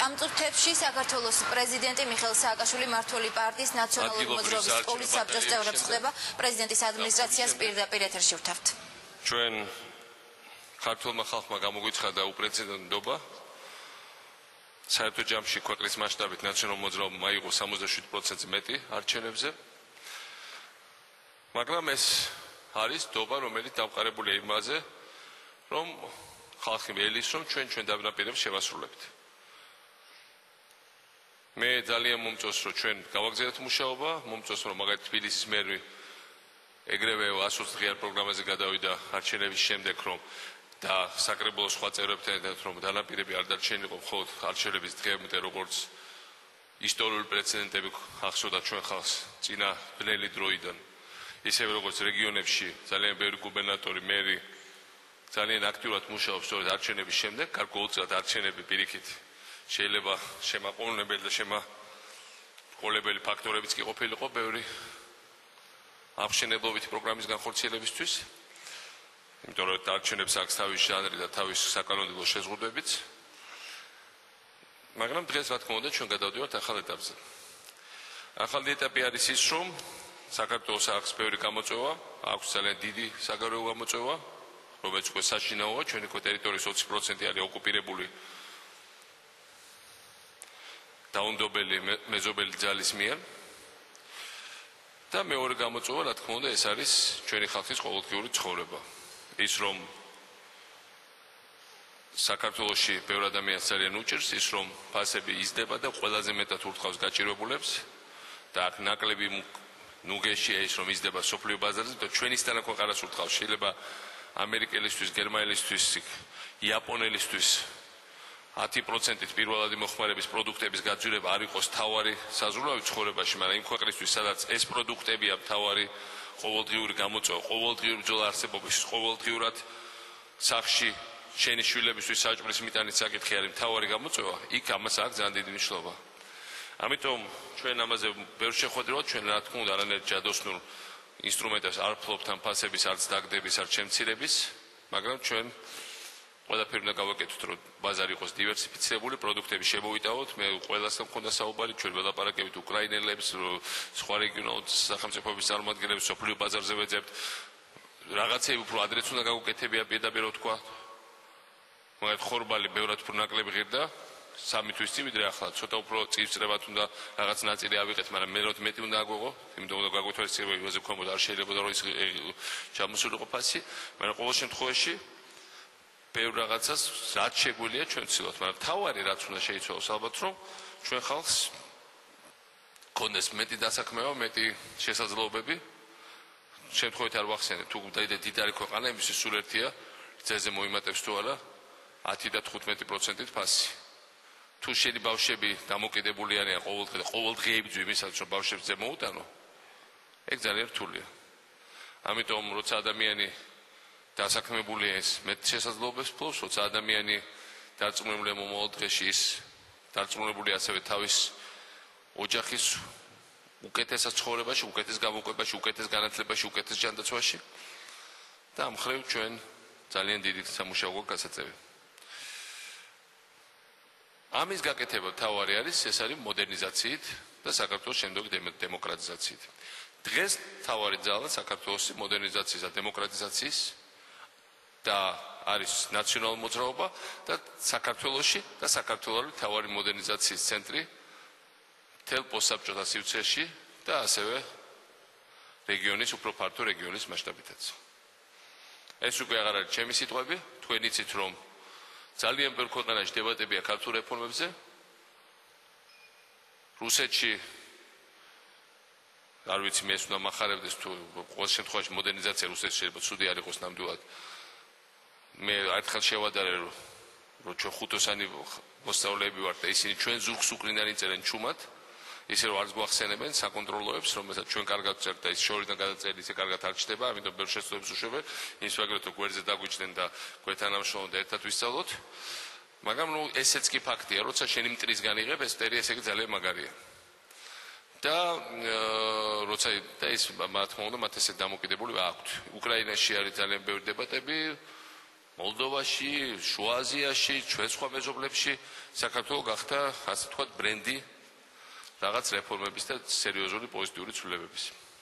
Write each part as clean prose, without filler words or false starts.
ამ წუთებში საქართველოს პრეზიდენტი მიხეილ სააკაშვილი მმართველი პარტიის ნაციონალური მოძრაობის სკოლის საბჭოს წევრებს ხდება პრეზიდენტის ადმინისტრაციას პირდაპირ ეთერში ვთავთ. ჩვენ ქართულმა ხალხმა გამოგვიცხადა უპრეცედენტობა. საერთო ჯამში ქვეყნის მასშტაბით ნაციონალურ მოძრაობამ აიღო 67% მეტი არჩევნებზე. მაგრამ ეს არის დობა, რომელიც დამყარებულია იმაზე, რომ ხალხი ველის, რომ ჩვენ დაბნაპირებს შევასრულებთ. მე ძალიან მომწონს, რომ ჩვენ გავაგზავნეთ მუშაობა, მომწონს, რომ მაგალითად თბილისის მერი ეგრევე 120 დღიან პროგრამაზე გადავიდა არჩევნების შემდეგ, რომ და საკრებულოს სხვა წევრებთან ერთად რომ დანაპირები არ დარჩენილიყო მხოლოდ არჩევნების დღემდე, როგორც ისტორიული პრეცედენტები ახსოვდა ჩვენ ხალხს წინა ბნელი დროიდან. ისევე როგორც რეგიონებში ძალიან ბევრი გუბერნატორი, მერი ძალიან აქტიურად მუშაობს სწორედ არჩევნების შემდეგ, გარკვეულწილად არჩევნები პირიქით შეიძლება შემაყოლებელი და შემაყოლებელი ფაქტორებიც კი ყოფილიყო ბევრი აღშენებლობითი პროგრამის განხორციელებისთვის. იმიტომ რომ არჩევნებს აქვს თავის ჟანრი და თავის საკანონმდებლო შეზღუდვებიც. მაგრამ დღეს რა თქმა უნდა ჩვენ გადავდივართ ახალ ეტაპზე. ახალი ეტაპი არის ის, რომ საქართველოს აქვს ბევრი გამოწვევა, აქვს ძალიან დიდი საგარეო გამოწვევა, რომელიც უკვე საშინაოა, ჩვენი ტერიტორიის 20% არის ოკუპირებული დაუნდობელი მეზობელი ძალის მიერ. და მეორე გამოწვევა, რა თქმა უნდა, ეს არის ჩვენი ხალხის ყოველდღიური ცხოვრება. ის რომ საქართველოში ბევრი ადამიანი ძალიან უჭირს, ის რომ ფასები იზრდება და ყველაზე მეტად ურთავს გაჭირვებულებს და აქ ნაკლები ნუგეშია ის რომ იზრდება სოფლიო ბაზარზე და ჩვენისთანა ქვეყანას ურთავს. შეიძლება ამერიკელისთვის, გერმანელისთვის, იაპონელისთვის 10%-ით პირველადი მოხმარების პროდუქტების გაძვირება არ იყოს თავარი საზრუნავი ცხოვრებაში, მაგრამ იმ ქვეყნისთვის, სადაც ეს პროდუქტებია თავარი ყოველდღიური გამოწვევა, ყოველდღიური ბრძოლა არსებობის, ყოველდღიურად სახში შენი შვილებისთვის საჭმლის მიტანის საკითხი არის მთავარი გამოწვევა, იქ ამას აქვს ძალიან დიდი მნიშვნელობა. ამიტომ ჩვენ ამაზე ბევრ შეხვედრებად ჩვენ რა თქმა უნდა არანაირ ჯადოსნურ ინსტრუმენტებს არ ფლობთ ამ ფასების არც დაგდების, არც შემცირების, მაგრამ ჩვენ ყველაფერი უნდა გავაკეთოთ, რომ ბაზარი იყოს დივერსიფიცირებული, პროდუქტები შემოვიტანოთ. მე ყველასთან მქონდა საუბარი, ჩვენ ველაპარაკებით უკრაინელებს, სხვა რეგიონალურ სახელმწიფოების წარმომადგენლებს, სოფლიო ბაზარზე ვეძებთ. რაღაცები უფრო ადრეც უნდა გავუკეთებია, პირდაპირ თქვა. მაგათ ხორბალი ბევრად უფრო ნაკლები ღირდა, 3 თვის წინ ვიდრე ახლა, ცოტა უფრო წინწრებად უნდა რაღაც ნაწილი ავიღეთ, მაგრამ მე რომ მეტი უნდა აგვეღო, იმიტომ რომ გაგვეთვალისწინებია იმაზე ქვემოთ არ შეიძლება რომ ის ჩამოსულიყო ფასი, მაგრამ ყოველ შემთხვევაში ბევრ რაღაცას რაც შეგვიძლია ჩვენ ვცდილობთ, მაგრამ თავარი რაც უნდა შეიცვალოს ალბათ, რომ ჩვენ ხალხს გქონდეს მეტი დასაქმება, მეტი შესაძლებლობები. შემთხვევით არ ვახსენებ, თუ დიდარი ქვეყანა, იმის სულ ერთია, ძეზე მოიმატებს თუ არა 10 და 15%-ით ფასი. თუ შენი ბავშვები დამოკიდებული არიან ყოველდღიებიძე იმისაც, რომ ბავშვებს ძე მოუტანო, ეგ ძალიან რთულია. ამიტომ როცა ადამიანი დასაქმებულია ეს მეტ შესაძლებლობებს ფლობს, როცა ადამიანი დარწმუნებულია მომავალ დღეში ის დარწმუნებული ასევე თავის ოჯახის უკეთესად ცხოვრებაში, უკეთეს გამოკვებაში, უკეთეს განათლებაში, უკეთეს ჯანდაცვაში და ამ მხრივ ჩვენ ძალიან დიდი სამუშაო გასაწევი. ამის გაკეთება თავარი არის, ეს არის მოდერნიზაციით და საქართველოს შემდეგი დემოკრატიზაციით. დღეს თავარი ძალა საქართველოს მოდერნიზაციის და დემოკრატიზაციის და არის ნაციონალური მოძრაობა და საქართველოში და საქართველოს თავარი მოდერნიზაციის ცენტრი თელ პოსტსაბჭოთა სივრცეში და ასევე რეგიონის უფრო ფართო რეგიონის მასშტაბითაც. ეს უკვე აღარ არის ჩემი სიტყვები, თქვენ იცით რომ ძალიან ბევრ ქვეყანაში დებატებია ქართულ რეფორმებზე. რუსეთში არ ვიცი მე ეს უნდა მახარებდეს თუ ყოველ შემთხვევაში მოდერნიზაცია რუსეთში შეიძლება ცუდი არ იყოს ნამდვილად. მე ერთხელ შევადარე რომ ჩვენ ხუთოსანი მოსწავლეები ვართ და ისინი ჩვენ ზურგს უკრინდან იწერენ ჩუმად, ისე რომ არც გვახსენებენ საკონტროლოებს, რომელსაც ჩვენ კარგად ვწერთ და ის შორიდან გადაწერილი ისე კარგად არ ჩდება, ამიტომ ბევრ შესაძლებლობას უშვებენ, ის ვაგრეთო გვერდზე დაგვიჭდნენ და გვეთანამშრომლობთ და ერთად ვისწავლოთ. მაგრამ ესეც კი ფაქტია, როცა შენი მტრისგან იღებ, ეს მტერი ესე იგი ძალიან მაგარია. და როცა და ის რა თქმა უნდა მათ ესე დამოკიდებული აქვთ. უკრაინაში არის ძალიან ბევრი დებატები, მოლდოვაში, შუა აზიაში, ჩვენ სხვა მეზობლებში საქართველო გახდა, ასე ვთქვათ, ბრენდი რაღაც რეფორმების და სერიოზული პოზიტიური ცვლილებების.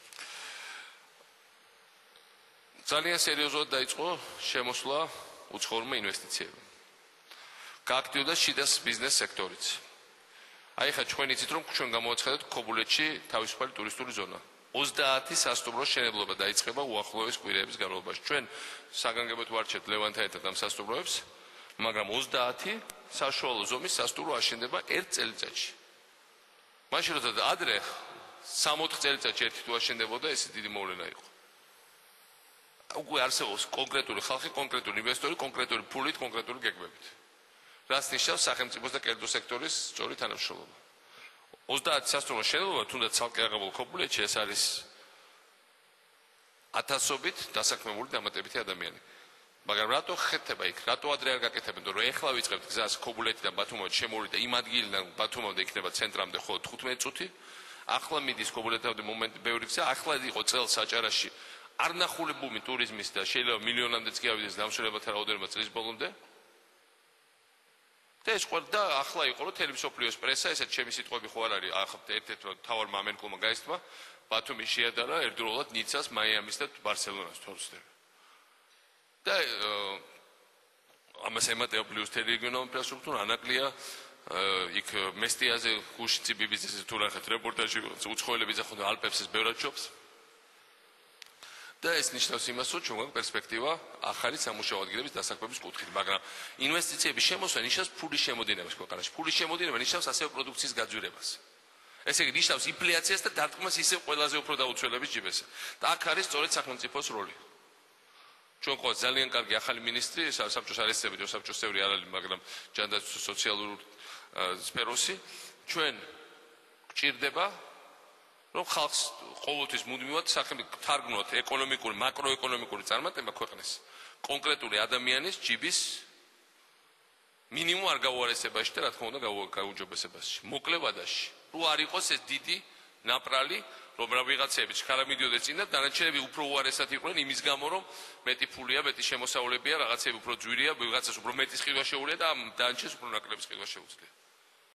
ძალიან სერიოზულად დაიწყო შემოსვლა უცხოურმა ინვესტიციებმა. გააქტიურდა შიდა ბიზნეს სექტორიც. აი ხა ჩვენ იცით რომ ჩვენ გამოვაცხადეთ ქობულეთში თავისუფალი ტურისტული ზონა. 30 სასტუმრო შენებლობა დაიწყება უახლოეს კვირეების განმავლობაში. ჩვენ საგანგებოდ ვარჩევთ ლევანთან ერთად ამ სასტუმროებს, მაგრამ 30 საშუალო ზომის სასტუმრო აშენდება ერთ წელიწადში. მაშინ როცა ადრე 3-4 წელიწადში ერთი თუ აშენდებოდა, ეს დიდი მოვლენა იყო. უკვე არსებობს კონკრეტული ხალხი, კონკრეტული ინვესტორი, კონკრეტული ფულით, კონკრეტული გეგმებით. რაც ნიშნავს სახელმწიფოს და კერძო სექტორის სწორი თანამშრომლობა. 30 სასტუმრო შენებლობა თუნდაც ცალკე აღებულ ქობულეთში ეს არის ათასობით დასაქმებული დამატებითი ადამიანი. მაგრამ რატო ხეთება იქ? რატო ადრე არ გაკეთებენ? რომ ეხლა ვიწყებთ გზას ქობულეთიდან ბათუმამდე შემოვლით და იმ ადგილიდან ბათუმამდე იქნება ცენტრამდე მხოლოდ 15 წუთი. ახლა მიდის ქობულეთამდე მომენტი ბევრი გზა, ახლა იყო წელს აჭარაში არ ნახულებული ტურიზმის და შეიძლება მილიონამდეც კი ავიდეს დამშველებათა რაოდენობა წლის ბოლომდე. და ეს ყველა ახლა იყო რომ თელევიზიოს პრესა ესეთ ჩემი სიტყვები ხო არ არის ერთ-ერთ რომ თავარმა ამერიკულმა გაესტმა ბათუმი შეადარა ერთდროულად ნიცას, მაიამის და ბარსელონას თორსდება. და ამას ემატება პლუს რეგიონალური ინფრასტრუქტურა ანაკლია იქ მესტიაზე გუშინცი ბიბიზის თუ რა ხეთ რეპორტაჟი უცხოელები ძახონ ალპებსის ბევრად ჯობს. და ეს ნიშნავს იმას, რომ ჩვენ პერსპექტივა ახალი სამუშაო ადგილების დასაქმების კუთხით, მაგრამ ინვესტიციების შემოსვლა ნიშნავს ფულის შემოდინებას ქვეყანაში. ფულის შემოდინება ნიშნავს ასევე პროდუქციის გაძვირებას. ესე იგი ნიშნავს ინფლაციას და დარტყმას ისევ ყველაზე უფრო დაუცველების ჯიბესზე. და აქ არის სწორედ სახელმწიფოს როლი. ჩვენ ყავს ძალიან კარგი ახალი მინისტრი, საბჭოს არ ესწრებით, საბჭოს წევრი არ არის, მაგრამ ჯანდაცვის სოციალური სფეროსი, ჩვენ გჭირდება რომ ხალხს ყოველთვის მუდმივად თარგმნოთ ეკონომიკური, მაკროეკონომიკური წარმატება ქვეყნის კონკრეტული ადამიანის ჯიბის მინიმუმ არ გაუარესებაში და რა თქმა უნდა გაუჯობესებაში. მოკლე ვადაში. რო არ იყოს ეს დიდი ნაპრალი, რომ ვიღაცები ჩქარა მიდიოდეს წინ და დანარჩენები უფრო უარესად იყვნენ იმის გამო, რომ მეტი ფულია, მეტი შემოსავლებია, რაღაცები უფრო ძვირია, ვიღაცას უფრო მეტი სყიდვა შეუძლია და ამ დანარჩენს უფრო ნაკლები სყიდვა შეუძლია.